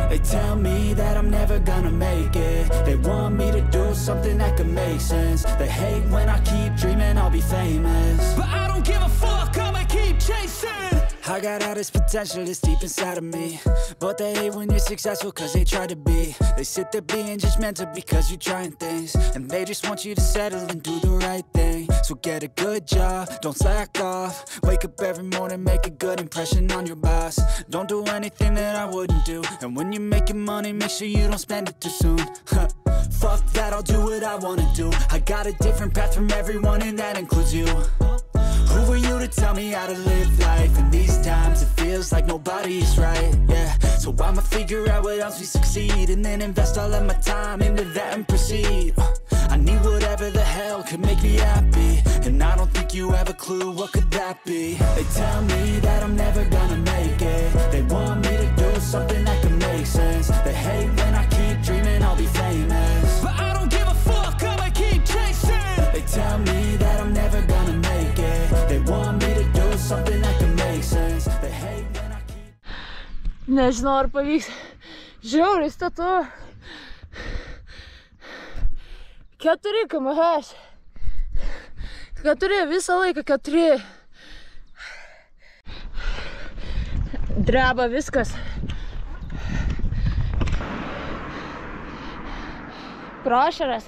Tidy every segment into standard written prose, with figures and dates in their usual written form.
They tell me that I'm never gonna make it. They want me to do something that could make sense. They hate when I keep dreaming I'll be famous, but I don't give a fuck, I'ma keep chasing. I got all this potential that's deep inside of me, but they hate when you're successful cause they try to be. They sit there being judgmental because you're trying things, and they just want you to settle and do the right thing. So get a good job, don't slack off. Wake up every morning, make a good impression on your boss. Don't do anything that I wouldn't do, and when you're making money, make sure you don't spend it too soon. Fuck that, I'll do what I wanna do. I got a different path from everyone, and that includes you. Who are you to tell me how to live life? In these times it feels like nobody is right, yeah. So I'ma figure out what else we succeed, and then invest all of my time into that and proceed. I need whatever the hell could make me happy, and I don't think you have a clue what could that be. They tell me that I'm never gonna make it. They want me to do something that could make sense. They hate when I keep dreaming I'll be famous, but I don't give a fuck, I'ma keep chasing. They tell me that I'm never gonna make it. They want me to do something that can make sense. They hate when I keep... Nežinau, ar pavyks. Žiauriai statu. 4 km/h. 4 visą laiką 4. Dreba viskas. Prošeras.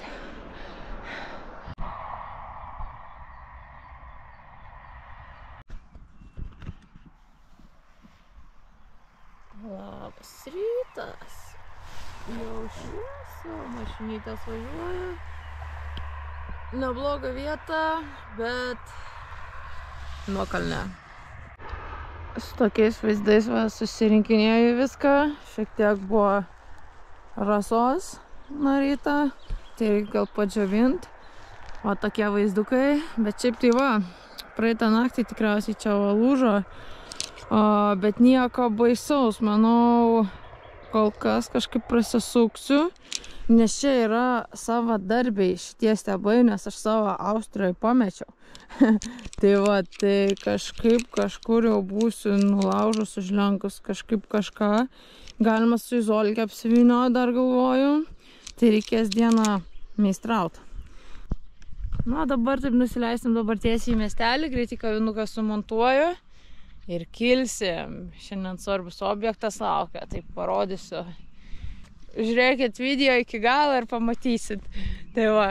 Labas rytas. Jau šviesa, mašinytės važiuoja. Nebloga vieta, bet nuokalne. Su tokiais vaizdais susirinkinėjau viską. Šiek tiek buvo rasos nuo ryto, tai reikia gal padžiavint. O tokie vaizdukai, bet šiaip tai va, praeitą naktį tikriausiai čia lūžo. Bet nieko baisaus, manau, kol kas kažkaip prasisuksiu, nes čia yra savadarbiai šitie stebai, nes aš savo Austrijoje pamečiau. Tai va, tai kažkaip kažkur jau būsiu nulaužus, užlenkus kažkaip kažką. Galima su izolke apsivynioti, dar galvoju. Tai reikės dieną meistraut. Na, dabar taip nusileisim dabar tiesiai į miestelį, greitai kavinuką sumontuoju. Ir kilsim. Šiandien svarbus objektas laukia, tai parodysiu. Žiūrėkit video iki galo ir pamatysit. Tai va.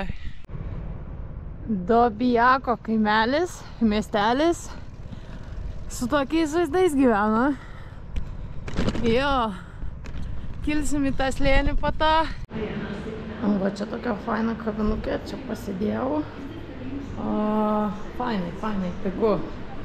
Dobijako kaimelis, miestelis. Su tokiais vaizdais gyvena. Jo. Kilsim į tą slėnį po to. Va, čia tokia faina kavinukė, čia pasidėjau. Fainai, pigu.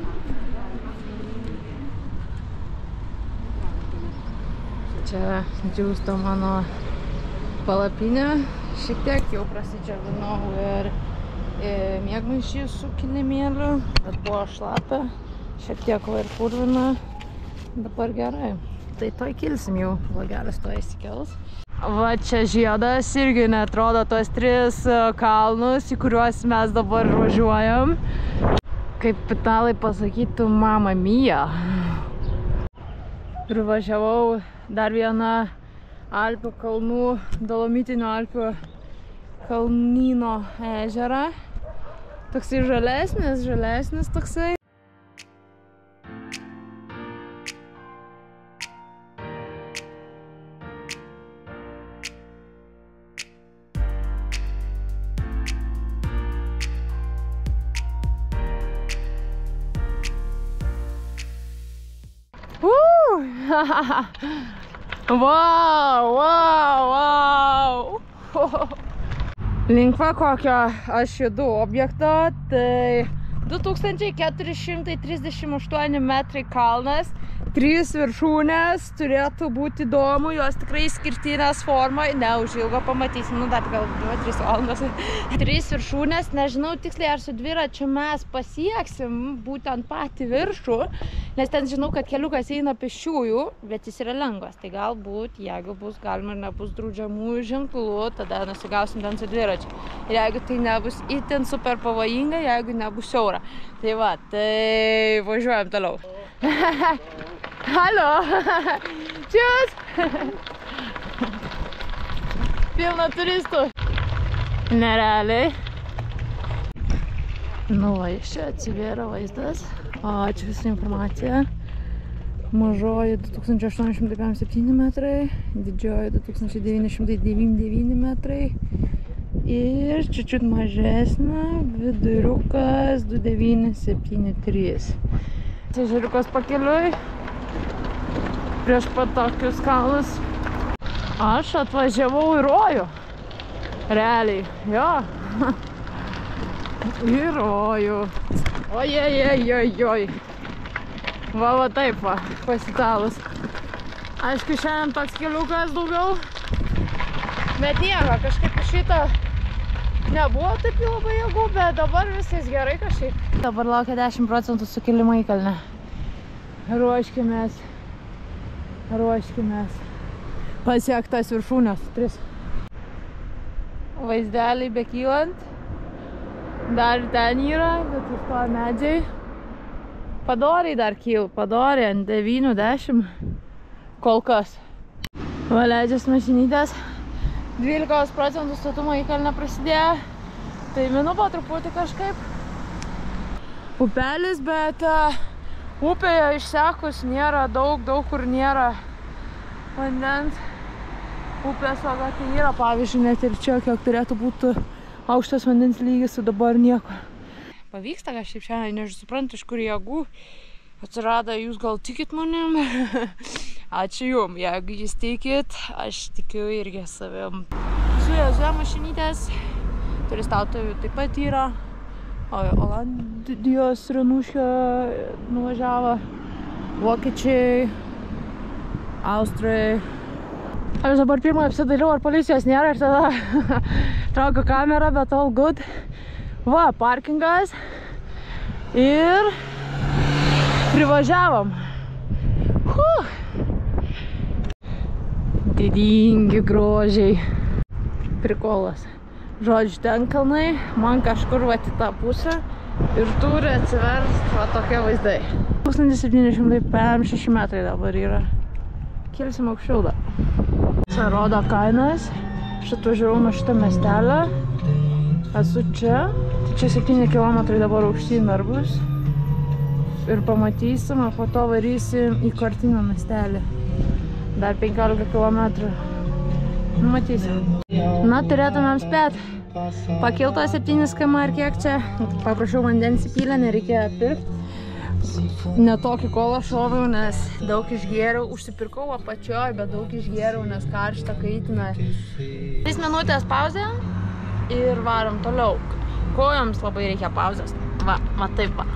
Čia džiūsto mano palapinė. Šiek tiek jau prasidžiavinau ir miegmaišį su kilimėliu, bet buvo šlapia. Šiek tiek va ir purvina. Dabar gerai. Tai toj kilsim jau. Blogelis to įsikels. Va, čia žiedas irgi neatrodo tos 3 kalnus, į kuriuos mes dabar važiuojam. Kaip italai pasakytų, Mamma Mia. Privažiavau dar vieną Alpių kalnų, Dolomitinių Alpių kalnyno ežerą. Toksai žalesnis toksai. Wow! Linkva kokio aš judu objekto, tai 2438 metrai kalnas, 3 viršūnės, turėtų būti įdomu, jos tikrai skirtinės forma, neužilgo pamatysim, dar gal 2-3 valandas. 3 viršūnės, nežinau tiksliai ar su dviračiu mes pasieksim būtent patį viršų, nes ten žinau, kad keliukas eina pėsčiųjų, bet jis yra lengvas, tai galbūt, jeigu bus galima ir nebus draudžiamųjų ženklų, tada nusigausim ten su dviračiu. Ir jeigu tai nebus itin super pavojinga, jeigu nebus siaura. Tai va, tai važiuojam toliau. Hallo! Tschüss! pilna turistų. Nerealiai. Nu, va, iš čia atsivėra vaizdas. O, čia visa informacija. Mažoji 2857 metrai, didžioji 2999 metrai. Ir čiučiut mažesnė, viduriukas 2973. Ežeriukas pakeliui, prieš pat tokius kalnus. Aš atvažiavau į rojų. Realiai, jo. Į rojų. Ojejejejoj. Va taip va, pasitalus. Aišku, šiandien toks keliukas daugiau. Bet nieko, kažkaip šitą nebuvo taip labai jėgų, bet dabar viskas gerai kažkaip. Dabar laukia 10% sukilimą į kalnę. Ruoškimės. Pasiektas viršūnės. 3. Vaizdeliai bekylant. Dar ten yra, bet už to medžiai. Padoriai dar kyl, padoriai ant 9-10 kol kas. Valeidžias mašinytės. 12% statumo į kalnę prasidėjo. Tai minu po truputį kažkaip. Upelis, bet upėje išsekus nėra daug kur nėra vandens. Upės vaga tai yra, pavyzdžiui, net ir čia, kiek turėtų būti aukštas vandens lygis, o dabar nieko. Pavyksta kažkaip šiandien, nežinau, iš kur jėgų atsirado, jūs gal tikit manim? Ačiū jum, jeigu jūs tikit, aš tikiu irgi savim. Zuja mašinytės, turistautojų taip pat yra. Olandijos Renušė nuvažiavo, vokiečiai, austrai. Aš dabar pirmą apsidariau, ar policijos nėra ir tada traukiu kamerą, bet all good. Va, parkingas ir privažiavom. Didingi grožiai. Prikolas. Žodžiu, ten kalnai, man kažkur va į tą pusę ir turi atsiverst va tokie vaizdai. 1756 metrai dabar yra. Kelsim aukščiau dar. Čia rodo kainas. Aš atvažiavau nuo šitą miestelę. Esu čia. Tai čia 7 km dabar aukštyn dar bus. Ir pamatysim, o po to varysim į Cortina miestelį. Dar 15 km. Matysim. Na, turėtumėm spėt. Pakilto 7 km ar kiek čia. Paprašiau vandens įpylę, nereikėjo pirkti. Netokį kolą šoviau, nes daug išgėriau. Užsipirkau apačioj, bet daug išgėriau, nes karštą kaitina. 3 minutės pauzė ir varom toliau. Kojoms labai reikia pauzės. Va taip va.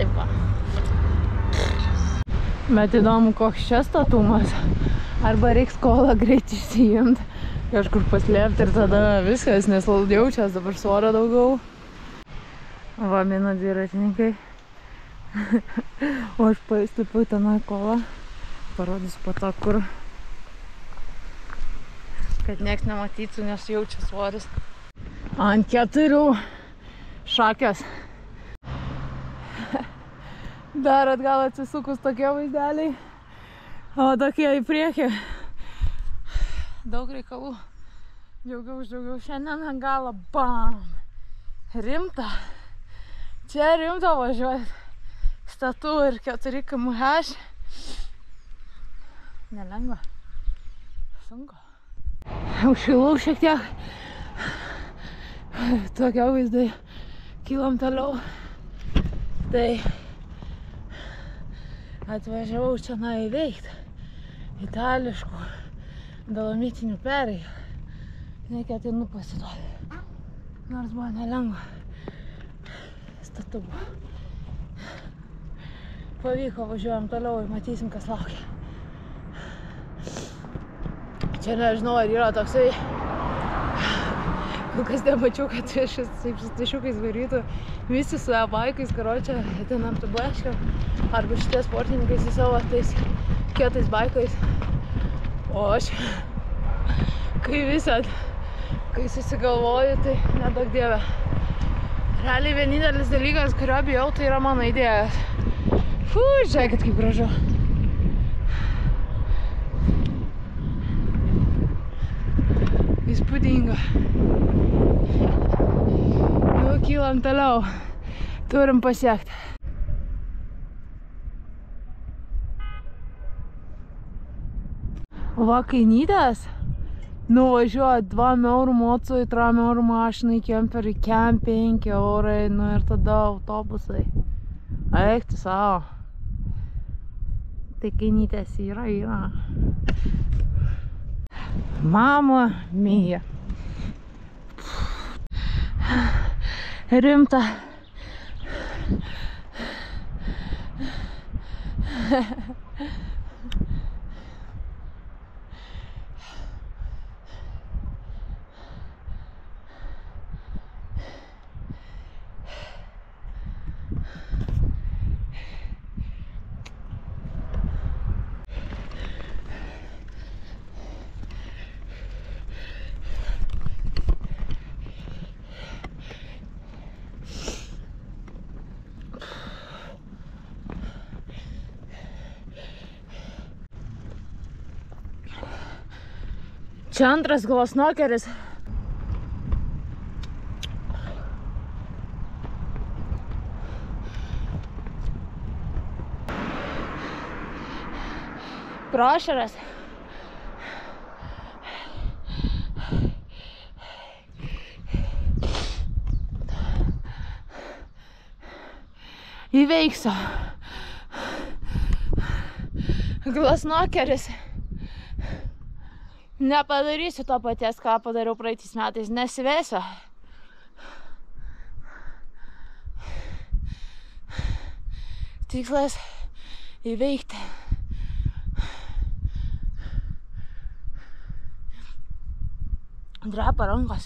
Bet įdomu, koks čia statumas. Arba reiks kolą greit išsijimti, kažkur paslėpti ir tada viskas, nes jaučias dabar svorio daugiau. Va, mino dviratininkai. O aš paslėpiau tenai kolą. Parodysiu po to, kur. Kad nieks nematytų, nes jaučia svoris. Ant 4 šakės. Dar atgal atsisukus tokie vaizdeliai. O tokie į priekį. Daug reikalų. Džiaugiau. Šiandien ant galo. Bam! Rimta. Čia rimta važiuoti. Statu ir 4 km/h. Nelengva. Sunku. Užšilau šiek tiek. Tokie vaizdai. Kilom toliau. Tai atvažiavau čia įveikti itališkų dolomitinių perėjų. Neketinu pasiduoti. Nors buvo nelengva. Statu buvo. Pavyko, važiuojam toliau ir matysim, kas laukia. Čia nežinau, ar yra toksai. Kol kas nemačiau, kad šis su tašiukais varytų visi su e-baikais, karočią, ten aptublaškiam. Arba šitie sportininkai su savo tais kietais baikais. O aš, kai susigalvoju, tai nedaug dieve. Realiai vienintelis dalykas, kurio bijau, tai yra mano idėjas. Žiūrėkit, kaip gražu. Įspūdinga. Nu, kylam toliau. Turim pasiekti. Va, kainytės nuvažiuoja 2 eurų mocui, 3 eurų mašinai, kemperiai, kem 5 eurai, nu ir tada autobusai. Eik tu savo. Tai kainytės yra. Mama mia. Rimta. Čia antras glasnokeris. Prošeras. Įveiksiu. Glasnokeris. Nepadarysiu to paties, ką padariau praeitais metais. Nesivėsiu. Tikslas įveikti. Drepa rankos.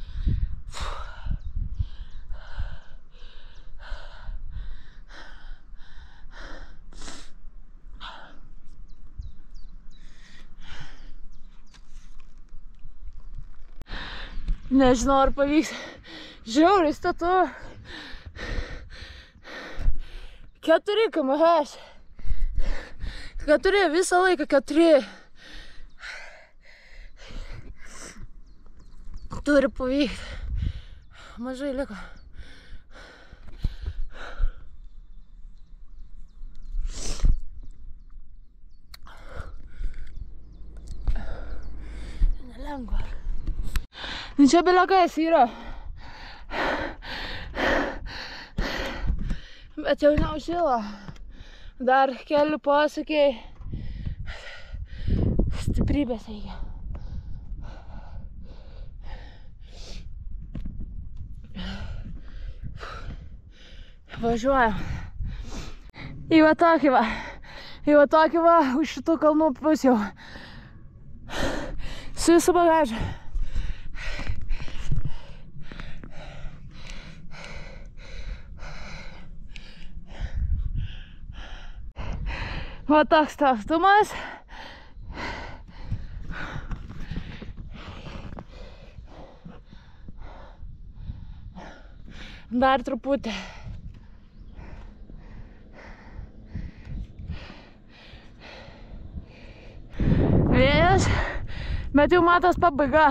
Nežinau, ar pavyks. Žiauriai statu. 4 km/h. 4, visą laiką 4. Turi pavykti. Mažai liko. Nelengva. Čia belekas yra. Bet jau neužšilo. Dar keli posūkiai. Stiprybės reikia. Važiuojam. Į va tokį va. Į va tokį va. Už šitų kalnų pus jau. Su visų bagažu. Va toks atstumas. Dar truputį. Vėjas, bet jau matos pabaiga.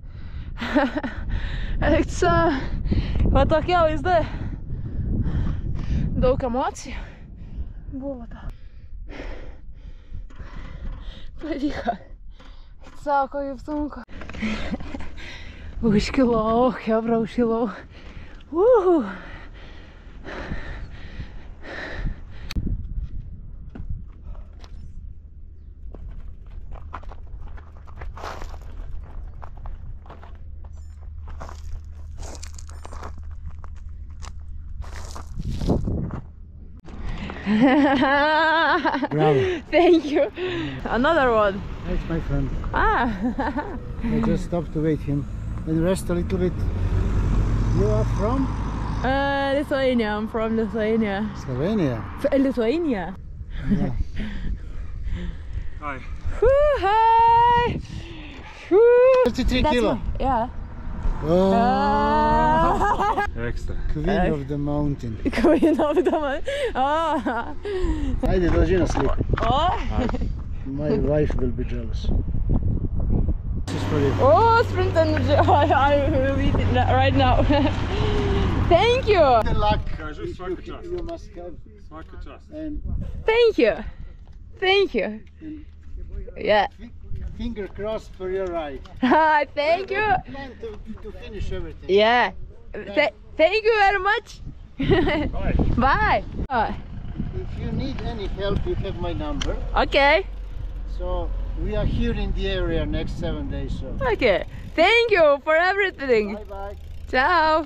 Eiksa, va tokie vaizdai. Daug emocijų buvo ta. Pavyko. Sako, kaip sunku. Užkilau, hebra, užkilau. Bravo. Thank you. Another one. That's my friend. Ah. I just stopped to wait him and rest a little bit. You are from? Lithuania. I'm from Lithuania. Slovenia. Lithuania. Yeah. Hi. Hi. 33 kilo. Yeah. Oh, Extra. Queen of the mountain. Queen of the mountain. Oh. Ajde, dođi na sliku. Oh. My wife will be jealous. This is for you. Oh, sprint energy. I will eat it right now. Thank you. Good luck. Кажу, svaka čast. You must have. Svaka čast. And Thank you. Thank you. Yeah. finger crossed for your ride. Thank you. Plan to finish everything. Yeah. Thank you very much. Bye. Bye. If you need any help, you have my number. Okay. So we are here in the area next 7 days. So Okay. Thank you for everything. bye bye. Ciao.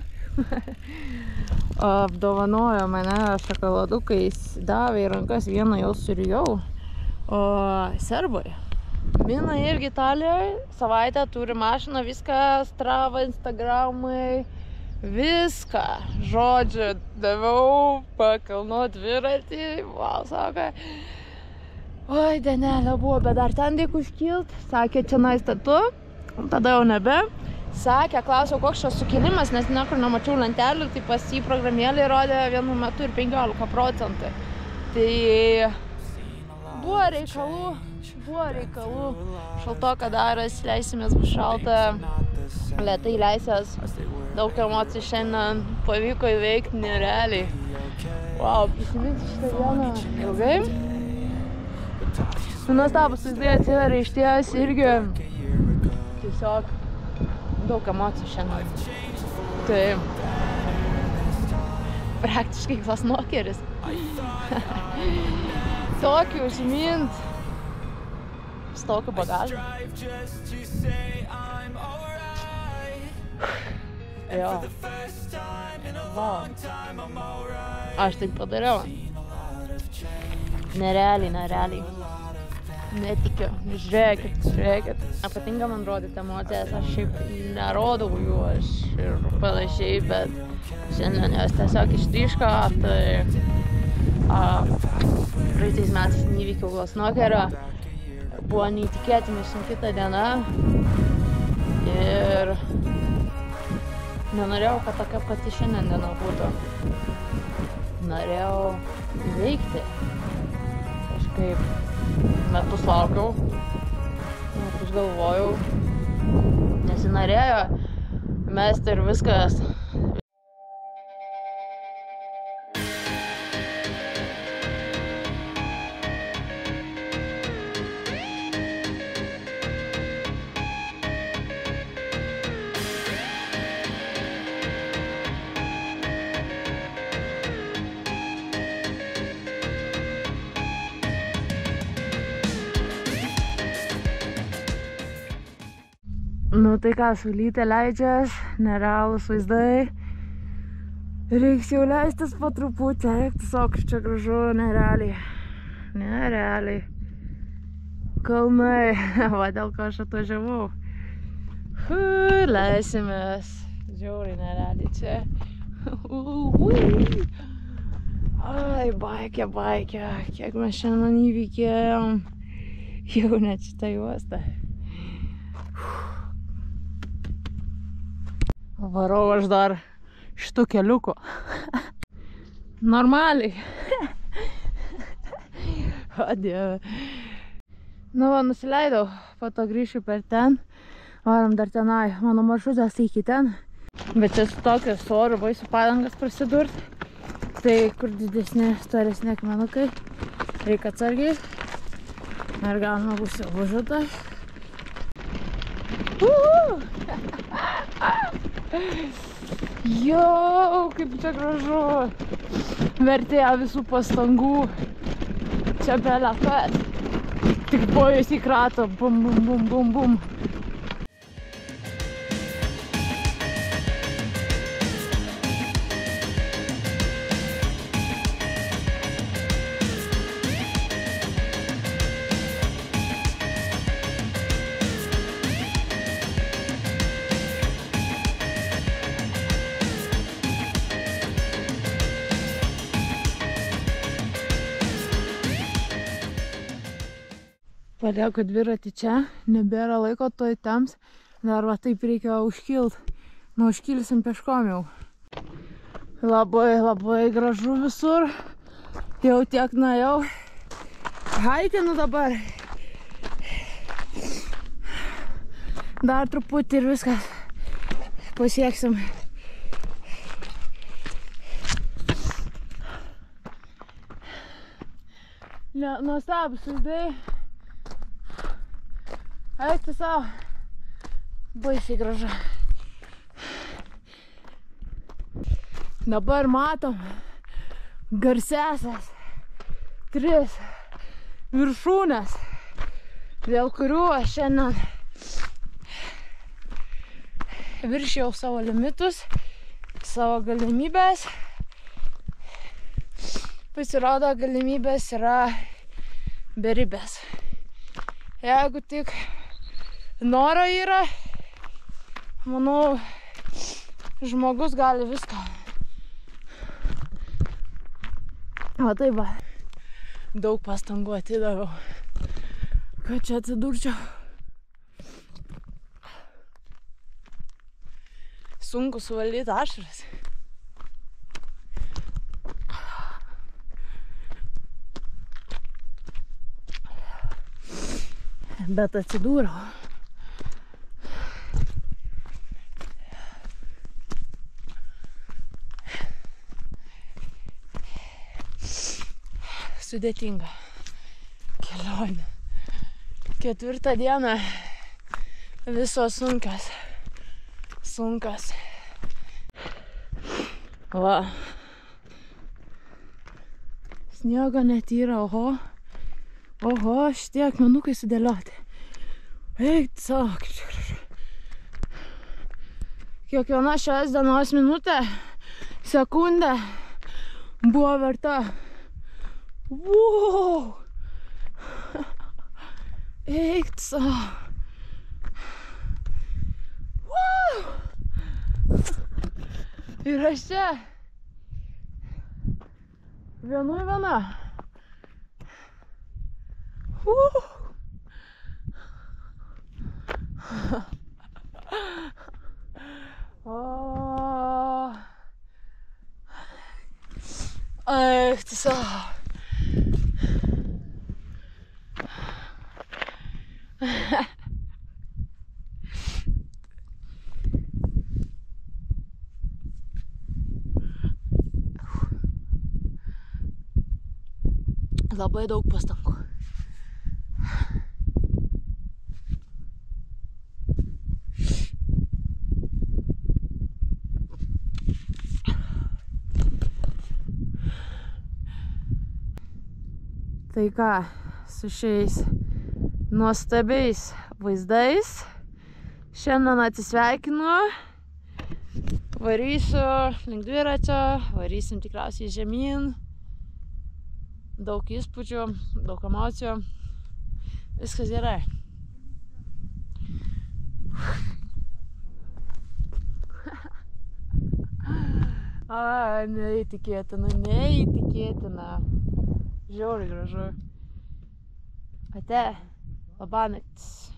Apdovanojo mane šokoladukais, davė į rankas, vieną jau surijau. O serbai. Mina irgi Italijoje, savaitę turi mašiną, viską, Strava, Instagramai, viską. Žodžiu, daviau pakalno dviratį, wow, sako. Oi, denelė buvo, bet dar ten reik užkilt. Sakė, čia naistatu, tada jau nebe. Sakė, klausiau, koks čia sukilimas, nes niekur nemačiau lentelių, tai pas jį programėlį rodė vienu metu ir 15%. Tai buvo reikalų, šaltoka daras, leisimės bus šalta, lėtai leisės, daug emocijų šiandien pavyko įveikti nerealiai. Wow, prisiminti šitą dieną ilgai. Nuostabus vaizdai atsiveria išties irgi tiesiog daug emocijų šiandien. Tai praktiškai klasnokeris. Tokį užmint su tokiu bagažu. Jo. Wow. Aš taip padariau. Nerealiai. Netikiu. Žiūrėkit. Nepatinka man rodyti emocijas, aš šiaip nerodau jų, aš ir panašiai, bet šiandien jos tiesiog išryško, tai praeitais metais neįvykiau glasnokerio, buvo neįtikėtinai sunki ta diena ir nenorėjau, kad tokia pati šiandien diena būtų. Norėjau įveikti kažkaip. Metus laukiau, metus galvojau, nesinorėjo mesti ir viskas. Nu tai ką, saulytė leidžias, nerealūs vaizdai. Reiks jau leistis po truputį, tiesiog čia gražu, nerealiai. Kalnai, va dėl ko aš atvažiavau. Leisimės, žiauriai nerealiai čia. Ai, baikė, kiek mes šiandien įvykėjom. Jau net šitą juostą. Varau aš dar šitų keliukų. Normaliai. O dieve. Nu va, nusileidau, po to grįšiu per ten. Varom dar tenai, mano maršrutas iki ten. Bet čia su tokiu oru baisu padangas prasidurti. Tai kur didesni, storesni akmenukai. Reikia atsargiai. Ir galima bus jau važiuoti. Jau, kaip čia gražu. Vertėjo visų pastangų. Čia belekas. Tik bojus į kratą. Bum. Palieku dviratį čia, nebėra laiko, tuoj temps. Dar va taip reikia užkilt. Nu, užkilsim peškom jau. Labai gražu visur. Jau tiek nuėjau. Haikinu dabar. Dar truputį ir viskas. Pasieksim. Nuostabus vaizdai. Eik tu savo. Baisiai gražu. Dabar matom garsiasias 3 viršūnės, dėl kurių aš šiandien viršijau savo limitus, savo galimybės. Pasirodo, galimybės yra beribės. Jeigu tik noro yra, manau, žmogus gali viską. O taip va, daug pastangų atidaviau, kad čia atsidurčiau. Sunku suvaldyti ašaras. Bet atsidūriau. Sudėtinga kelionė. 4. dieną visos sunkios. Va. Sniego netyra, oho, šitie akmenukai sudėlioti. Eik savo, kaip čia gražu. Kiekviena šios dienos minutė, sekundė buvo verta. Wow! Eik savo. Wow! Ir aš čia. Viena. Eik tu savo. Labai daug pastangų. Tai ką, su šiais nuostabiais vaizdais šiandien atsisveikinu. Varysiu link dviračio, varysim tikriausiai žemyn. Daug įspūdžių, daug emocijų. Viskas gerai. Neįtikėtina. Žiauriai gražu. Ate, labanaktis.